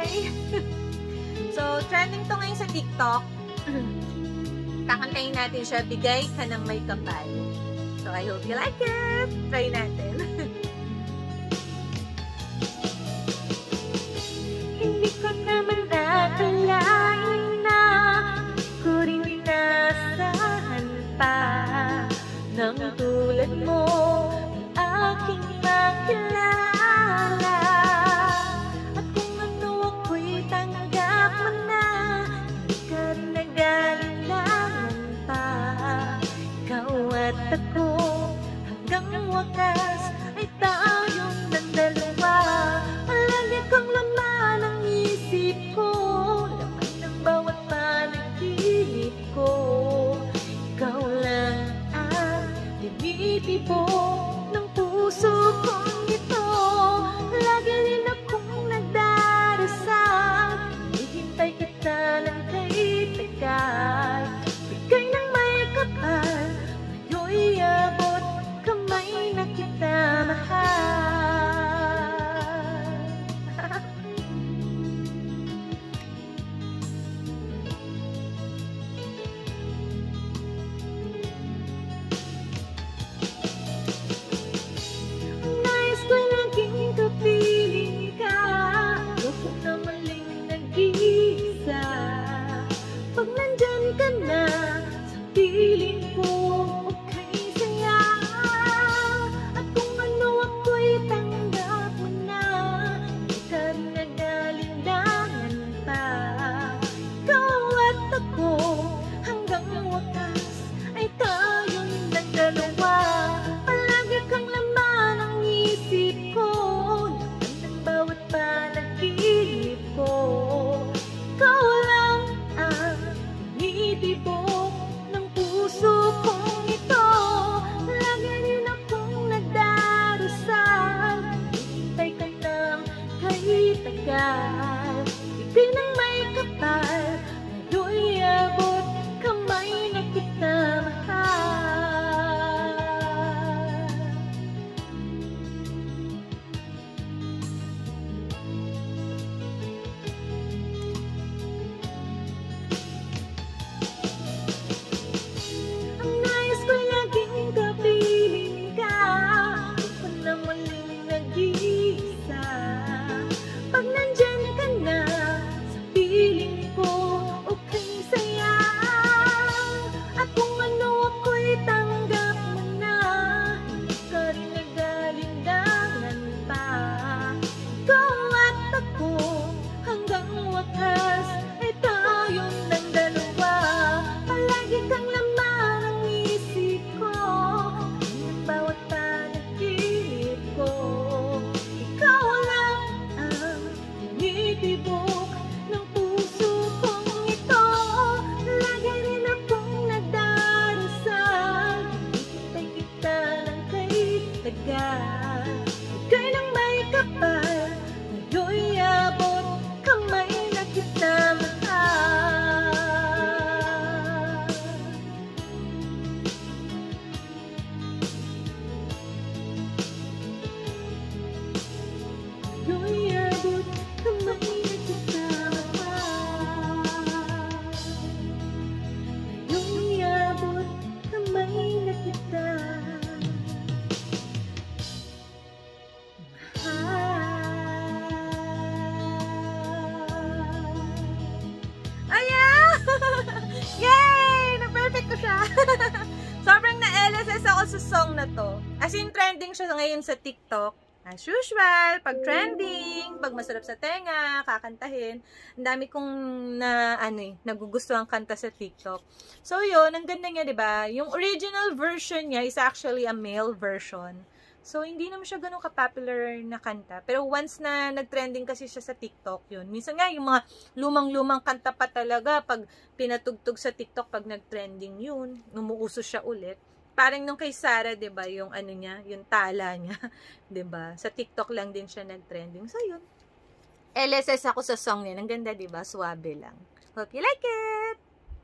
Okay? So, trending to ngayon sa TikTok. Kakantayin natin siya, Bigay Ka Ng May Kapal. So, I hope you like it. Try natin. Hindi ko naman akalain na ko rin inasahan pa ng tulad mo ang aking makilala. At kung ano ako'y tanggap mo na, hindi ka rin nag-alinlangan pa. Ikaw at ako hanggang wakas ay tayong nandalawa. Palagi kang laman ng isip ko, laman ng bawat panaginip ko. Ikaw lang ang tinitibok ng puso kong ito. Lagi rin akong nagdarasal, hinihintay kita ng kay tagal. Bigay ng may kapal, ngayon'y abot kamay na kita mahal. Nais ko'y naging kapiling ka, ayoko na maling nag-iisa. Pag nandyan ka na sa piling ko, okay saya. At kung ano ako'y tanggap mo na, hindi ka rin nag-alinlangan pa. Ikaw at ako hanggang wakas ay tayong nagdalawa. Palagi kang laman ng isip ko, laman ng bawat panaginip ko. Ikaw lang ang tinitibok ng puso kong ito. Lagi rin akong nagdarasal, hinihintay ka ng kahit tagal. Bigay ng may kapal, ngayon'y abot kamay na kita mahal. Ang nais ko'y laging kapiling ka, ayoko na maling nag-iisa. Pag nandyan ka na sa piling ko, okay saya. At kung ano ako'y tanggap mo na, hindi ka rin nag-alinlangan pa. Ikaw at ako hanggang wakas ay tayong nandalawa. Palagi kang laman ng isip ko, ng bawat panaginip ko. Ikaw lang ang tinitibok ng puso kong ito. Lagi rin akong nagdarasal, hinihintay kita ng kahit tagal. Bigay ng may kapal, ngayon'y abot kamay na kita mahal. Ngayon'y abot kamay na kita mahal. Ngayon'y abot kamay na kita Ayan! Yay! Na-perfect ko siya. Sobrang na-LSS ako sa song na to. As in, trending siya ngayon sa TikTok. As usual, pag trending, pag masarap sa tenga, kakantahin, ang dami kong nagugustuhan kanta sa TikTok. So yun, ang ganda niya, 'di ba? Yung original version niya is actually a male version. So hindi naman siya ganun ka-popular na kanta. Pero once na nag-trending kasi siya sa TikTok, yun. Minsan nga, yung mga lumang-lumang kanta pa talaga, pag pinatugtog sa TikTok, pag nag-trending yun, umuuso siya ulit. Parang nung kay Sarah, 'di ba, yung ano niya, yung tala niya, 'di ba? Sa TikTok lang din siya nag-trending. So yun. LSS ako sa song niya. Ang ganda, 'di ba? Suwabe lang. Hope you like it.